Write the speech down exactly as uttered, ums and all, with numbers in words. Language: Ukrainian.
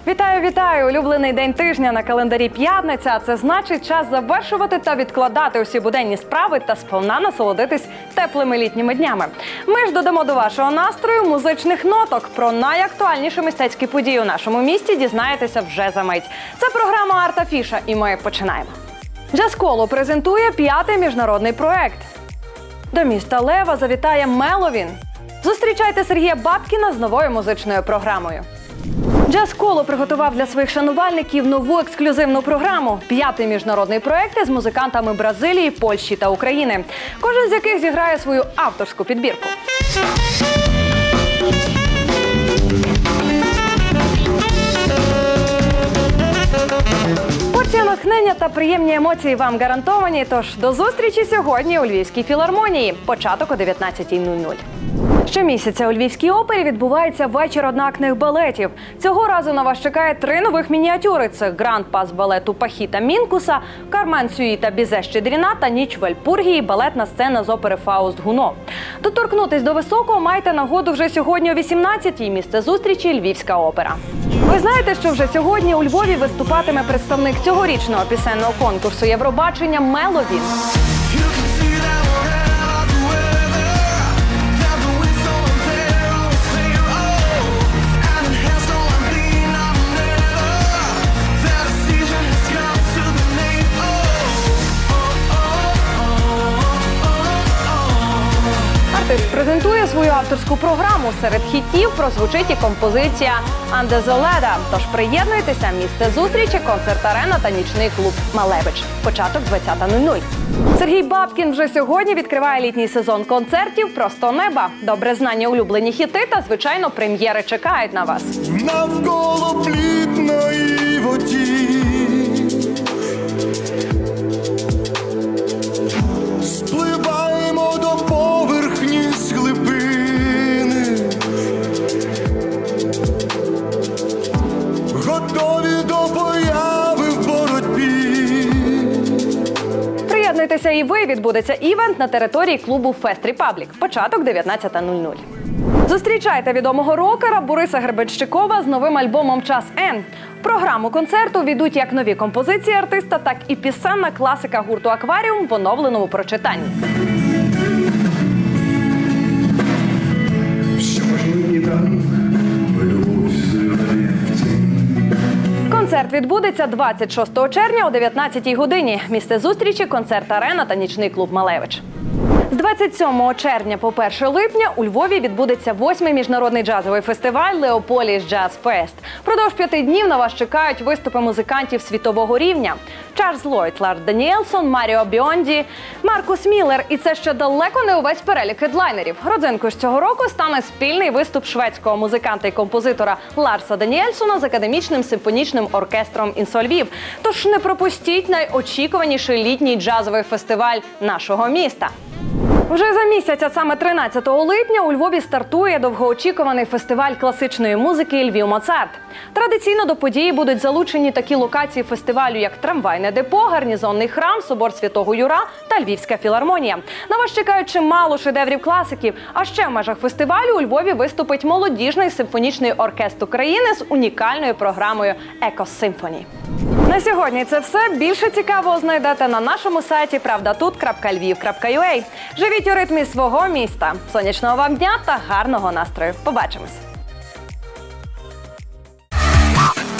Вітаю, вітаю! Улюблений день тижня на календарі п'ятниця. Це значить час завершувати та відкладати усі буденні справи та сповна насолодитись теплими літніми днями. Ми ж додамо до вашого настрою музичних ноток. Про найактуальніші мистецькі події у нашому місті дізнаєтеся вже за мить. Це програма «Арт Афіша» і ми починаємо. Джаз-коло презентує п'ятий міжнародний проект. До міста Лева завітає Меловін. Зустрічайте Сергія Бабкіна з новою музичною програмою. Джаз-коло приготував для своїх шанувальників нову ексклюзивну програму. П'ятий міжнародний проект із музикантами Бразилії, Польщі та України. Кожен з яких зіграє свою авторську підбірку. Порція натхнення та приємні емоції вам гарантовані, тож до зустрічі сьогодні у Львівській філармонії. Початок о дев'ятнадцятій нуль нуль. Щомісяця у Львівській опері відбувається вечір одноактних балетів. Цього разу на вас чекає три нових мініатюри. Це гранд-пас балету Пахіта Мінкуса, Кармен Сюїта Бізе Щедріна та Ніч Вальпургії, балетна сцена з опери Фауст Гуно. Доторкнутись до високого маєте нагоду вже сьогодні о вісімнадцятій. Місце зустрічі – Львівська опера. Ви знаєте, що вже сьогодні у Львові виступатиме представник цьогорічного пісенного конкурсу Євробачення Меловін. Артист презентує свою авторську програму. Серед хітів прозвучить і композиція «Under the Ladder». Тож приєднуйтеся, місце зустрічі, концерт-арена та нічний клуб «Малевич». Початок двадцята нуль нуль. Сергій Бабкін вже сьогодні відкриває літній сезон концертів «Просто неба». Добре знання, улюблені хіти та, звичайно, прем'єри чекають на вас. Навколо плітної воді спливаємо до поверхні з глибини, готові до появи в боротьбі. Приєднуйтеся і ви, відбудеться івент на території клубу Фест Репаблік. Початок дев'ятнадцята нуль нуль. Зустрічайте відомого рокера Бориса Гребенщикова з новим альбомом «Час Н». В програму концерту війдуть як нові композиції артиста, так і пісенна класика гурту «Акваріум» в оновленому прочитанні. Концерт відбудеться двадцять шостого червня о дев'ятнадцятій годині. Місце зустрічі – концерт-арена та нічний клуб «Малевич». З двадцять сьомого червня по перше липня у Львові відбудеться восьмий міжнародний джазовий фестиваль «Леополіс Джаз Фест». Продовж п'яти днів на вас чекають виступи музикантів світового рівня. Чарльз Ллойд, Ларс Даніелсон, Маріо Біонді, Маркус Міллер. І це ще далеко не увесь перелік хедлайнерів. Родзинкою ж цього року стане спільний виступ шведського музиканта і композитора Ларса Даніельсона з академічним симфонічним оркестром «Інсо Львів». Тож не пропустіть найочікуваніший літній джазовий фестиваль нашого міста. Вже за місяць, а саме тринадцятого липня, у Львові стартує довгоочікуваний фестиваль класичної музики «Львів Моцарт». Традиційно до події будуть залучені такі локації фестивалю, як Трамвайне депо, Гарнізонний храм, Собор Святого Юра та Львівська філармонія. На вас чекають чимало шедеврів класиків. А ще в межах фестивалю у Львові виступить молодіжний симфонічний оркестр України з унікальною програмою «Екос Симфоні». На сьогодні це все. Більше цікавого знайдете на нашому сайті правда тут крапка львів крапка ю а. Живіть у ритмі свого міста. Сонячного вам дня та гарного настрою. Побачимось!